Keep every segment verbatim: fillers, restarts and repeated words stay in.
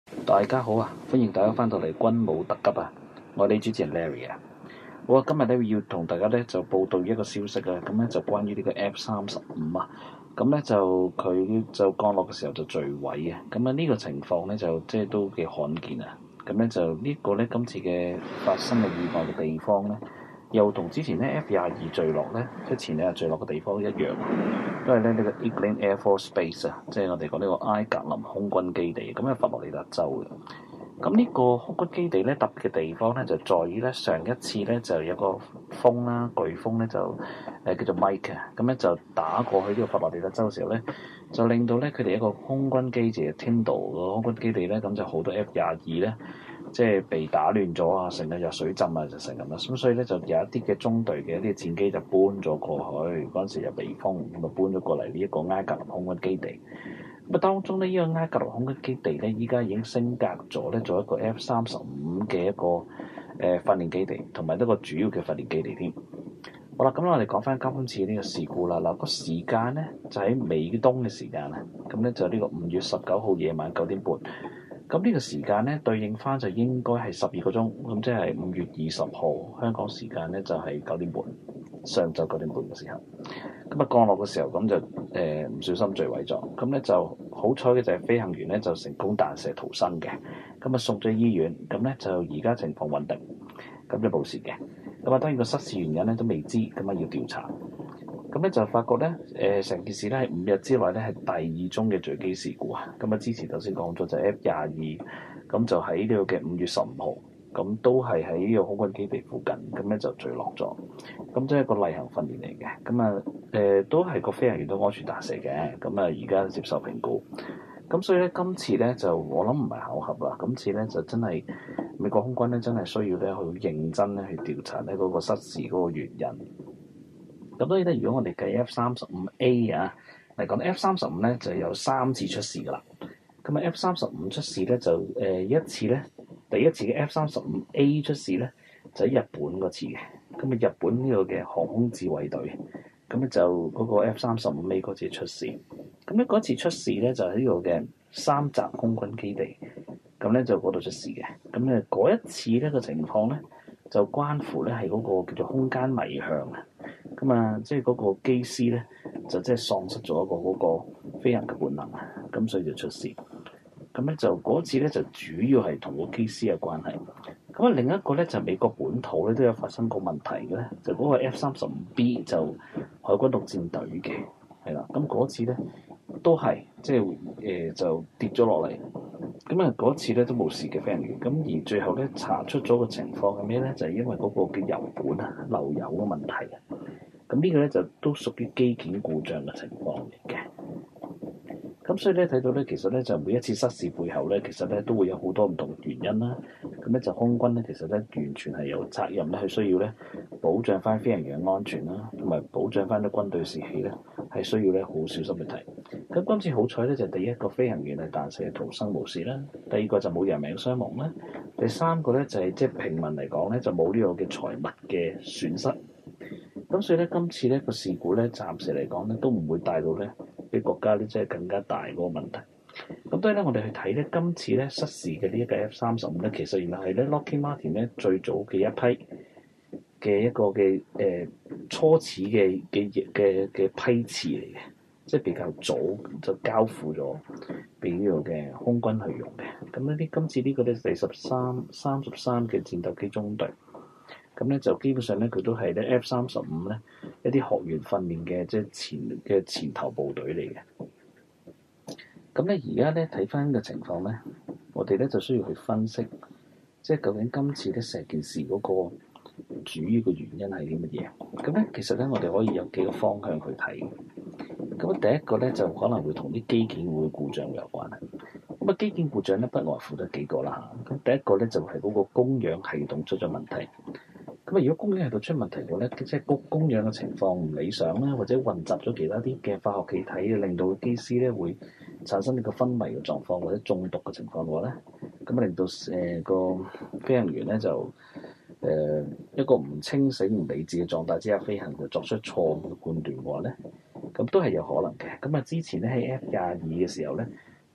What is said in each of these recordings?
大家好啊！歡迎大家翻到嚟軍武特急啊！我係你主持人 Larry 啊！好啊，今日咧要同大家咧就報道一個消息啊！咁咧就關於呢個 F 三十五啊，咁咧就佢就降落嘅時候就墜毀啊！咁啊呢個情況咧就即係都幾罕見啊！咁咧就呢個咧今次嘅發生嘅意外嘅地方咧，又同之前咧 F 廿二墜落咧，即係前兩日墜落嘅地方一樣，都係咧呢個 Eglin Air Force Base 啊，即係我哋講呢個埃格林空軍基地，咁喺佛羅里達州嘅。咁呢個空軍基地咧特別嘅地方咧就在於咧上一次咧就有個風啦，颶風咧就誒、呃、叫做 Mike 啊，咁咧就打過去呢個佛羅里達州嘅時候咧，就令到咧佢哋一個空軍基地 Tyndall 個空軍基地咧，咁就好多 F 廿二咧。即係被打亂咗啊，成日有水浸啊，就成咁啦。咁所以咧就有一啲嘅中隊嘅一啲戰機就搬咗過去，嗰陣時又避風，咁啊搬咗過嚟呢一個埃格林空軍基地。咁啊當中呢，呢、呢個埃格林空軍基地咧，依家已經升格咗咧，做一個 F 三十五嘅一個誒、呃、訓練基地，同埋一個主要嘅訓練基地添。好啦，咁我哋講翻今次呢個事故啦。嗱，個時間咧就喺美東嘅時間啊，咁咧就呢個五月十九號夜晚九點半。咁呢個時間咧對應翻就應該係十二個鐘，咁即係五月二十號香港時間咧就係九點半，上晝九點半嘅時候。咁啊降落嘅時候咁就誒唔、呃、小心墜毀咗，咁咧就好彩嘅就係飛行員咧就成功彈射逃生嘅，咁啊送咗醫院，咁咧就而家情況穩定，咁就冇事嘅。咁啊當然個失事原因咧都未知，咁啊要調查。咁咧就發覺咧，誒、呃、成件事咧係五日之內咧係第二宗嘅墜機事故啊！咁啊之前頭先講咗就係 F 廿二，咁就喺呢個嘅五月十五號，咁都係喺呢個空軍基地附近，咁咧就墜落咗。咁即係一個例行訓練嚟嘅，咁啊誒都係個飛行員都安全彈射嘅，咁啊而家接受評估。咁所以咧今次咧就我諗唔係巧合啦，今次咧就真係美國空軍咧真係需要咧去認真咧去調查咧嗰個失事嗰個原因。咁所以咧，如果我哋計 F 三十五 A 啊嚟講，F 三十五咧就有三次出事噶啦。咁啊，F 三十五出事咧就誒、呃、一次咧，第一次嘅 F 三十五 A 出事咧就喺日本嗰次嘅。咁啊，日本呢個嘅航空自衛隊，咁咧就嗰個 F 三十五 A 嗰次出事。咁咧嗰次出事咧就喺呢個嘅三澤空軍基地，咁咧就嗰度出事嘅。咁咧嗰一次呢個情況咧就關乎咧係嗰個叫做空間迷向啊。咁啊，即係嗰個機師咧，就即係喪失咗一個嗰個飛行嘅本能啊，咁所以就出事。咁咧就嗰次咧就主要係同個機師有關係。咁啊，另一個咧就美國本土咧都有發生過問題嘅咧，就嗰個 F 三十五 B 就海軍陸戰隊嘅，係啦。咁嗰次咧都係即係誒、呃、就跌咗落嚟。咁啊嗰次咧都冇事嘅飛行員。咁而最後咧查出咗個情況係咩咧？就係、是、因為嗰個嘅油管啊漏油嘅問題啊。咁呢個咧就都屬於機件故障嘅情況嚟嘅。咁所以咧睇到咧，其實咧就每一次失事背後咧，其實咧都會有好多唔同嘅原因啦。咁咧就空軍咧，其實咧完全係有責任咧，係需要咧保障翻飛行員嘅安全啦，同埋保障翻啲軍隊士氣咧，係需要咧好小心去睇。咁今次好彩咧，就第一個飛行員係彈射逃生無事啦，第二個就冇人命傷亡啦，第三個咧就係即係平民嚟講咧就冇呢個嘅財物嘅損失。咁所以咧，今次呢個事故咧，暫時嚟講咧，都唔會帶到咧俾國家咧，即係更加大嗰個問題。咁當然咧，我哋去睇咧，今次咧失事嘅呢一個 F 三十五咧，其實原來係咧 Lockheed Martin 咧最早嘅一批嘅一個嘅誒、呃、初始嘅嘅嘅嘅批次嚟嘅，即係比較早就交付咗俾呢個嘅空軍去用嘅。咁呢啲今次呢個咧第十三三十三嘅戰鬥機中隊。咁咧就基本上咧，佢都係咧 F 三十五咧一啲學員訓練嘅即係前嘅前頭部隊嚟嘅。咁咧而家咧睇翻嘅情況咧，我哋咧就需要去分析，即係究竟今次咧成件事嗰個主要嘅原因係啲乜嘢？咁咧其實咧我哋可以有幾個方向去睇。咁第一個咧就可能會同啲機件會故障有關係。咁啊機件故障咧不外乎得幾個啦嚇。咁第一個咧就係嗰個供氧系統出咗問題。咁啊，如果供氧系統出問題嘅咧，即係供供氧嘅情況唔理想啦，或者混雜咗其他啲嘅化學氣體，令到機師咧會產生呢個昏迷嘅狀況，或者中毒嘅情況嘅話咧，咁啊令到誒、呃、個飛行員咧就誒、呃、一個唔清醒、唔理智嘅狀態之下飛行，就作出錯誤嘅判斷嘅話咧，咁都係有可能嘅。咁啊，之前咧喺 F 廿二嘅時候咧，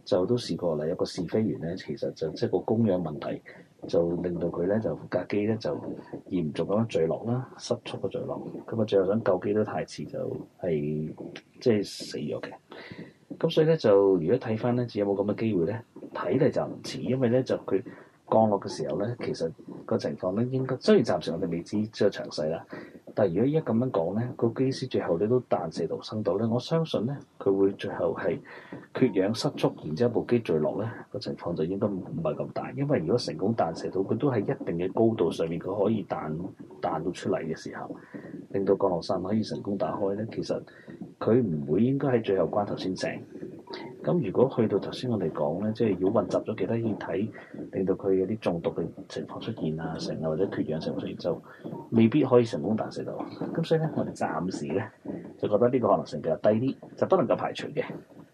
就都試過啦，有個試飛員咧，其實就即係個供氧問題，就令到佢咧就架機咧就嚴重咁樣墜落啦，失速嘅墜落。咁啊，最後想救機都太遲，就係即係死咗嘅。咁所以咧就如果睇翻咧，有冇咁嘅機會咧？睇嚟就唔似，因為咧就佢降落嘅時候咧，其實個情況咧應該雖然暫時我哋未知即係詳細啦。但係如果一咁樣講咧，個機師最後咧都彈射逃生到咧，我相信咧佢會最後係缺氧失速，然之後部機墜落咧，個情況就應該唔係咁大。因為如果成功彈射到，佢都係一定嘅高度上面，佢可以彈彈到出嚟嘅時候，令到降落傘可以成功打開咧，其實佢唔會應該喺最後關頭先醒。咁如果去到頭先我哋講咧，即係如果混雜咗其他液體，令到佢有啲中毒嘅情況出現啊，成日或者缺氧情況出現，就未必可以成功彈射到。咁所以咧，我哋暫時咧就覺得呢個可能性比較低啲，就不能夠排除嘅。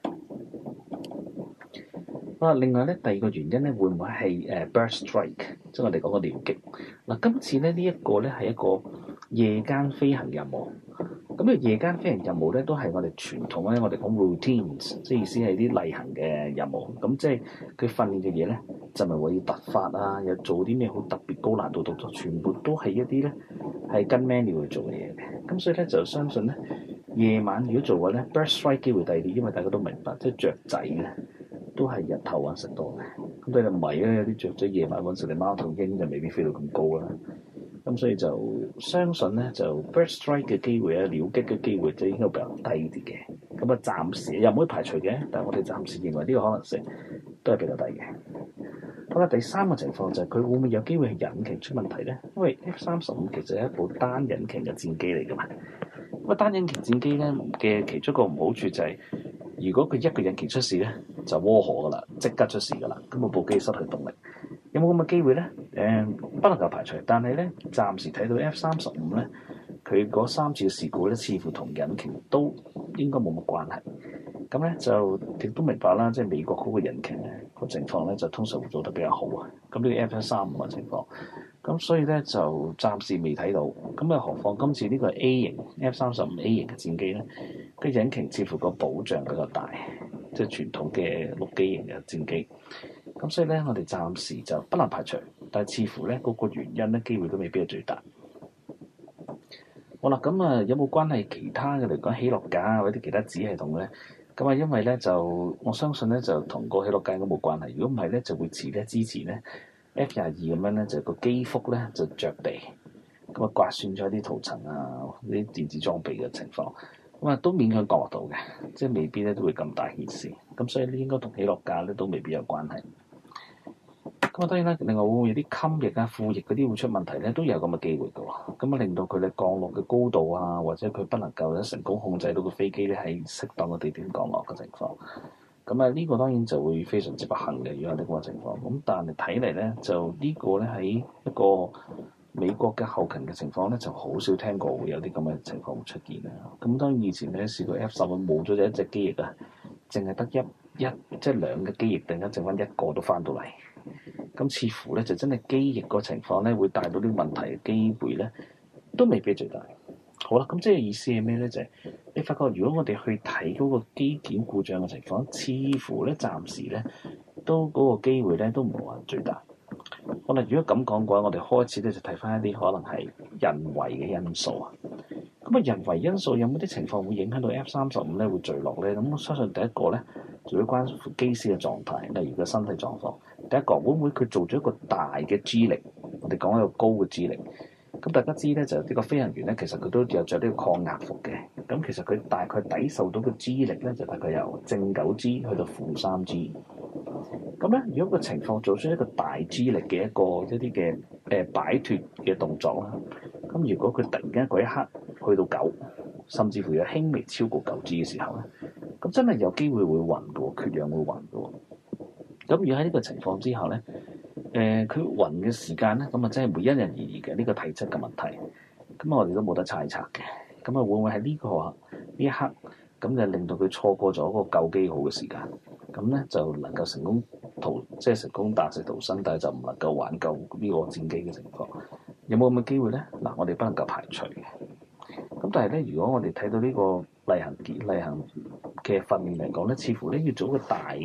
啊，另外咧，第二個原因咧，會唔會係誒 burst strike，即係我哋講個僚機？嗱，今次咧呢一個咧係一個夜間飛行任務。咁呢個夜間飛行任務咧，都係我哋傳統咧，我哋講 routines，即係意思係啲例行嘅任務。咁即係佢訓練嘅嘢咧，就唔係話要突發啊，又做啲咩好特別高難度動作，全部都係一啲咧係跟 manual 去做嘅嘢嘅。咁所以咧就相信咧，夜晚如果做嘅咧 burst strike 機會低啲，因為大家都明白，即係雀仔咧都係日頭揾食多嘅。咁對你咪咧，有啲雀仔夜晚揾食，你貓頭鷹就未必飛到咁高啦。咁所以就相信咧，就 burst strike 嘅機會啊，僚機嘅機會就應該比較低啲嘅。咁啊，暫時又唔可以排除嘅，但係我哋暫時認為呢個可能性都係比較低嘅。好啦，第三個情況就係佢會唔會有機會係引擎出問題咧？因為 F 三十五其實係一部單引擎嘅戰機嚟㗎嘛。咁啊，單引擎戰機咧嘅其中一個唔好處就係、是，如果佢一個引擎出事咧，就窩火㗎啦，即刻出事㗎啦，咁啊部機失去動力。有冇咁嘅機會咧？誒、嗯，不能夠排除，但係咧，暫時睇到 F 三十五咧，佢嗰三次嘅事故咧，似乎同引擎都應該冇乜關係。咁咧就亦都明白啦，即係美國嗰個引擎咧個情況咧，就通常會做得比較好啊。咁呢個 F 一三五嘅情況，咁所以咧就暫時未睇到。咁啊，何況今次呢個 A 型 F 三十五 A 型嘅戰機咧，個引擎似乎個保障比較大，即係傳統嘅陸基型嘅戰機。咁所以咧，我哋暫時就不能排除，但係似乎咧嗰、那個原因咧，機會都未必係最大。好啦，咁啊有冇關係其他嘅嚟講起落架或者其他子系統咧？咁啊，因為咧就我相信咧就同個起落架應該冇關係。如果唔係咧，就會似咧之前咧 F 廿二咁樣咧，就個機腹咧就着地，咁啊刮損咗啲塗層啊、啲電子裝備嘅情況，咁啊都勉強降落到嘅，即係未必咧都會咁大件事。咁所以咧應該同起落架咧都未必有關係。咁啊，當然啦，另外會唔會有啲襟翼啊、副翼嗰啲會出問題咧？都有咁嘅機會嘅喎。咁啊，令到佢哋降落嘅高度啊，或者佢不能夠咧成功控制到個飛機咧喺適當嘅地點降落嘅情況。咁啊，呢個當然就會非常之不幸嘅，如果係呢個情況。咁但係睇嚟咧，就個呢個咧喺一個美國嘅後勤嘅情況咧，就好少聽過會有啲咁嘅情況會出現啊。咁當然以前咧試過 F 十五冇咗一隻機翼啊，淨係得一一即係兩個機翼，突然間剩翻一個都翻到嚟。咁似乎咧就真係機翼個情況咧，會帶到啲問題嘅機會咧，都未必最大。好啦，咁即係意思係咩咧？就係、是、你發覺，如果我哋去睇嗰個機件故障嘅情況，似乎咧暫時咧都嗰、那個機會咧都唔係話最大。好啦，如果咁講嘅話，我哋開始咧就睇翻一啲可能係人為嘅因素啊。咁啊，人為因素有冇啲情況會影響到 F 三十五咧會墜落咧？咁我相信第一個咧就會關乎機師嘅狀態，例如個身體狀況。第一個會唔會佢做咗一個大嘅 G 力？我哋講一個高嘅 G 力。咁大家知咧就呢個飛行員咧，其實佢都有着呢個抗壓服嘅。咁其實佢大概抵受到嘅 G 力咧，就大概由正九 G 去到負三 G。咁咧，如果個情況做出一個大 G 力嘅一個一啲嘅誒擺脫嘅動作啦，咁如果佢突然間嗰一刻去到九，甚至乎有輕微超過九 G 嘅時候咧，咁真係有機會會暈嘅喎，缺氧會暈嘅喎。咁如果喺呢個情況之下咧，誒佢暈嘅時間咧，咁啊真係會因人而異嘅呢個體質嘅問題。咁我哋都冇得猜測嘅。咁啊會唔會喺呢個呢一刻咁就令到佢錯過咗嗰個救機好嘅時間？咁咧就能夠成功逃，即係成功彈射逃生，但係就唔能夠挽救呢個戰機嘅情況。有冇咁嘅機會咧？嗱，我哋不能夠排除嘅。咁但係咧，如果我哋睇到呢個例行例行嘅訓練嚟講咧，似乎咧要做一個大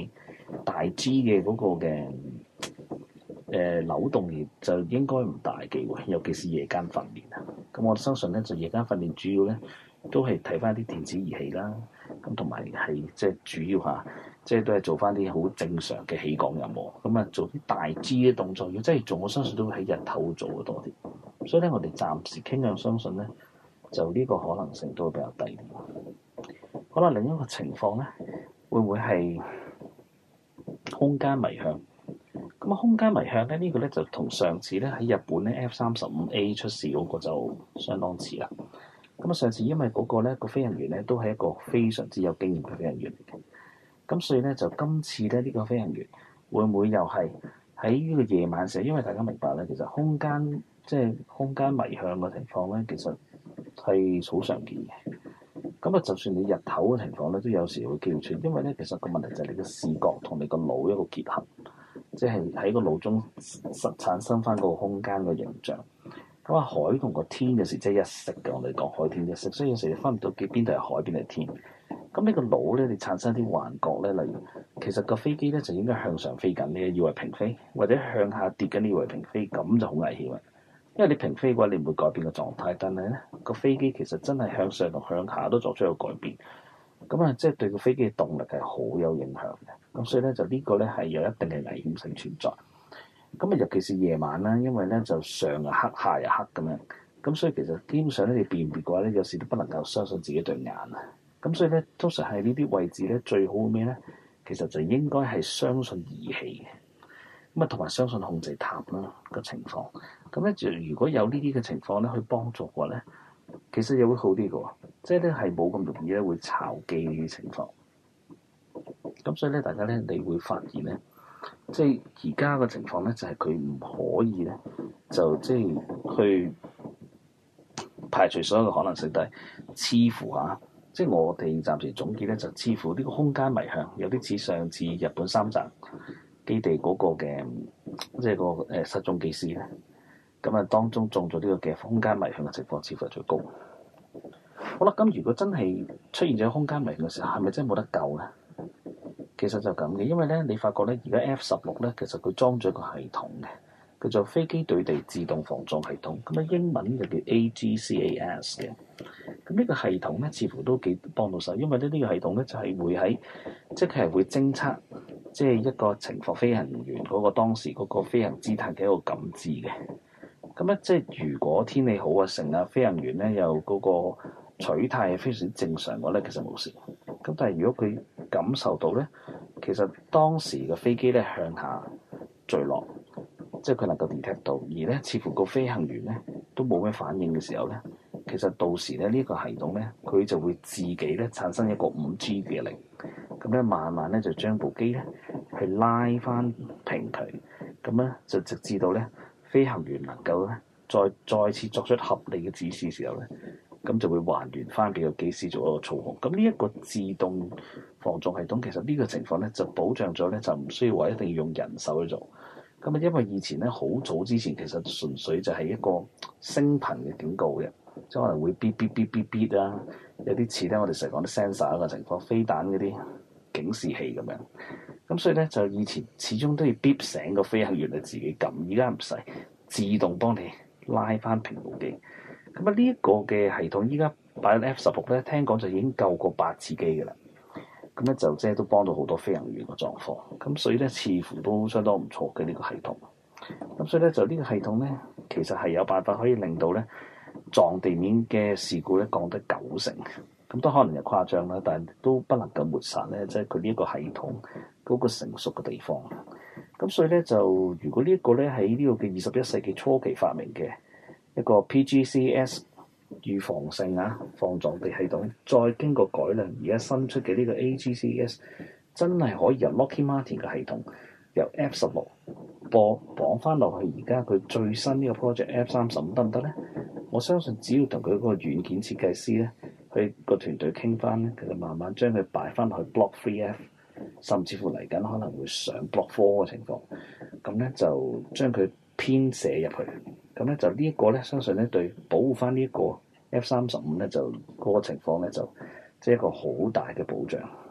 大 G 嘅嗰個嘅誒、呃、扭動力就應該唔大機會，尤其是夜間訓練啊。咁我相信咧，就夜間訓練主要咧都係睇翻啲電子儀器啦，咁同埋係即係主要嚇，即係都係做翻啲好正常嘅起降任務。咁啊，做啲大 G 嘅動作，要真係做，我相信都會喺日頭做嘅多啲。所以咧，我哋暫時傾向相信咧，就呢個可能性都會比較低啲。好啦，另一個情況咧，會唔會係空間迷向？咁啊，空間迷向咧，呢、這個咧就同上次咧喺日本咧 F 三十五 A 出事嗰個就相當似啦。咁啊，上次因為嗰個咧個飛行員咧都係一個非常之有經驗嘅飛行員嚟嘅，咁所以咧就今次咧呢、這個飛行員會唔會又係喺呢個夜晚時候？因為大家明白咧，其實空間即係空間迷向嘅情況咧，其實係好常見嘅。咁啊，就算你日頭嘅情況咧，都有時會叫出，因為咧其實個問題就係你嘅視覺同你個腦一個結合。即係喺個腦中實產生翻個空間嘅形象。咁啊，海同個天嘅時即係一色嘅，我哋講海天一色，所以有時你分唔到幾邊度係海邊定係天。咁呢個腦咧，你產生啲幻覺咧，例如其實個飛機咧就應該向上飛緊，你以為平飛，或者向下跌緊，你以為平飛，咁就好危險啊！因為你平飛嘅話，你唔會改變個狀態，但係咧個飛機其實真係向上同向下都作出一個改變。咁啊，即係對個飛機嘅動力係好有影響嘅。咁所以咧，就呢個咧係有一定嘅危險性存在。咁啊，尤其是夜晚啦，因為咧就上又黑，下又黑咁樣。咁所以其實基本上咧，你辨別嘅話咧，有時都不能夠相信自己對眼啊。咁所以咧，通常係呢啲位置咧，最好咩咧？其實就應該係相信儀器嘅。咁啊，同埋相信控制塔啦個情況。咁咧就如果有呢啲嘅情況咧，去幫助嘅話咧，其實又會好啲嘅喎。即係咧係冇咁容易咧會炒機呢啲情況。咁所以咧，大家咧你會發現咧，即係而家嘅情況咧，就係佢唔可以咧，就即係去排除所有嘅可能性，但係似乎嚇，即係我哋暫時總結咧，就似乎呢個空間迷向有啲似上次日本三澤基地嗰個嘅，即係個誒失蹤機師咧。咁啊，當中中咗呢個嘅空間迷向嘅情況，似乎係最高。好啦，咁如果真係出現咗空間迷向嘅時候，係咪真係冇得救咧？其實就咁嘅，因為咧你發覺咧，而家 F 十六咧，其實佢裝咗一個系統嘅，叫做飛機對地自動防撞系統。咁啊，英文就叫 A G C A S 嘅。咁呢個系統咧，似乎都幾幫到手，因為咧呢個系統咧就係會喺，即係會偵測，即係一個情況飛行員嗰個當時嗰個飛行姿態嘅一個感知嘅。咁咧，即係如果天氣好啊，成啊飛行員咧又嗰個取態係非常之正常嘅話咧，其實冇事。咁但係如果佢感受到咧，其實當時嘅飛機咧向下墜落，即係佢能夠 detect 到，而咧似乎個飛行員咧都冇咩反應嘅時候咧，其實到時咧呢個系統咧佢就會自己咧產生一個五 G 嘅力，咁咧慢慢咧就將部機咧去拉翻平佢，咁咧就直至到咧飛行員能夠咧再再次作出合理嘅指示時候咧。咁就會還原翻俾個機師做一個操控。咁呢一個自動防撞系統，其實呢個情況咧就保障咗咧，就唔需要話一定要用人手去做。咁啊，因為以前咧好早之前，其實純粹就係一個聲頻嘅警告嘅，即係可能會嗶嗶嗶嗶嗶啦，有啲似咧我哋成日講啲 sensor 嘅情況，飛彈嗰啲警示器咁樣。咁所以咧就以前始終都要嗶醒個飛行員嚟自己撳，而家唔使自動幫你拉翻平部機。咁啊，呢一個嘅系統依家擺喺 F 十六咧，聽講就已經救過八次機嘅啦。咁咧就即係都幫到好多飛行員嘅狀況。咁所以咧，似乎都相當唔錯嘅呢個系統。咁所以咧，就呢個系統咧，其實係有辦法可以令到咧撞地面嘅事故咧降得九成。咁都可能有誇張啦，但係都不能夠抹殺咧，即係佢呢一個系統嗰個成熟嘅地方。咁所以咧，就如果呢一個咧喺呢個嘅二十一世紀初期發明嘅一個 P G C S 預防性啊防撞地系統，再經過改良，而家新出嘅呢個 A G C S 真係可以由 Lockheed Martin 嘅系統由 F 十六播綁翻落去，而家佢最新呢個 project F 三十五得唔得咧？我相信只要同佢嗰個軟件設計師咧，佢個團隊傾翻咧，其實慢慢將佢擺翻去 Block three F， 甚至乎嚟緊可能會上 Block four 嘅情況，咁咧就將佢編寫入去。咁咧就呢一個咧，相信咧對保護翻呢一個 F 三十五咧，就嗰個情況咧就即係一個好大嘅保障。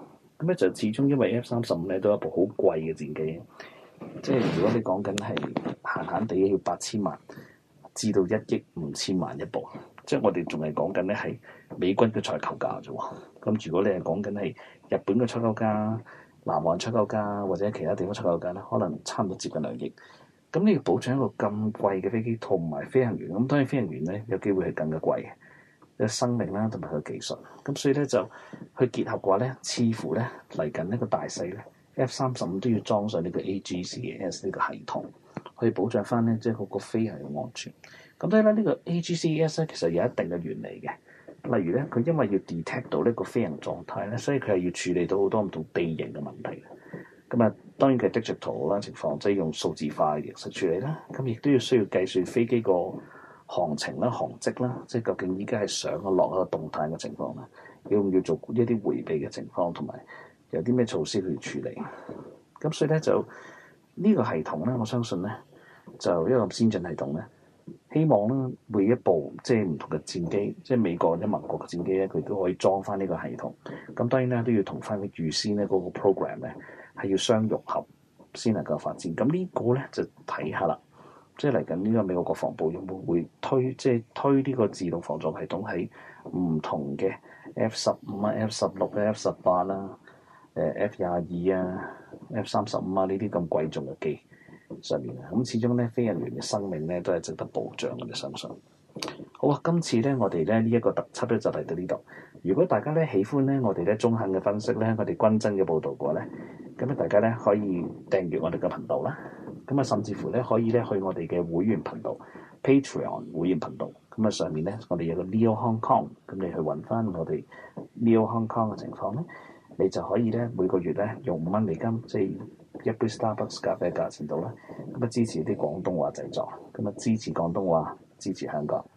咁咧就始終因為 F 三十五咧都係一部好貴嘅戰機，即係如果你講緊係閒閒地要八千萬至到一億五千萬一部，即係我哋仲係講緊咧係美軍嘅採購價啫喎。咁如果你係講緊係日本嘅採購價、南韓採購價或者其他地方採購價咧，可能差唔多接近兩億。咁你要保障一個咁貴嘅飛機同埋飛行員，咁當然飛行員咧有機會係更加貴嘅，嘅生命啦同埋佢技術。咁所以咧就去結合嘅話咧，似乎咧嚟緊呢個大勢咧 ，F 三十五都要裝上呢個 A G C A S 呢個系統，去保障翻咧即係嗰個飛行嘅安全。咁當然啦，呢個 A G C A S 咧其實有一定嘅原理嘅。例如咧，佢因為要 detect 到呢個飛行狀態咧，所以佢係要處理到好多唔同地形嘅問題。咁啊，當然佢係 digital 啦情況，即係用數字化嘅形式處理啦。咁亦都要需要計算飛機個航程啦、航跡啦，即係究竟依家係上啊落啊動態嘅情況啦，要唔要做一啲迴避嘅情況，同埋有啲咩措施去處理。咁所以咧就呢個系統咧，我相信咧就一個先進系統咧。希望咧每一部即係唔同嘅戰機，即係美國或者盟國嘅戰機咧，佢都可以裝翻呢個系統。咁當然咧都要同翻佢預先咧嗰個 program 咧係要相融合先能夠發展。咁呢個咧就睇下啦，即係嚟緊呢個美國國防部有冇會推即係推呢個自動防撞系統喺唔同嘅 F 十五啊、F 十六啊、F 十八啦、誒 F 廿二啊、F 三十五啊呢啲咁貴重嘅機上面啊，咁始終咧飛行員嘅生命咧都係值得保障嘅，我相信。好啊，今次咧我哋咧呢一個特輯咧就嚟到呢度。如果大家咧喜歡咧我哋咧中肯嘅分析咧，我哋軍真嘅報導嘅話咧，咁咧大家咧可以訂閱我哋嘅頻道啦。咁啊，甚至乎咧可以咧去我哋嘅會員頻道 Patreon 會員頻道。咁啊上面咧我哋有個 Neo Hong Kong，咁你去揾翻我哋 Neo Hong Kong 嘅情況咧，你就可以咧每個月咧用五蚊美金，即係一杯 Starbucks 咖啡嘅價錢度啦，咁啊支持啲廣東話製作，咁啊支持廣東話，支持香港。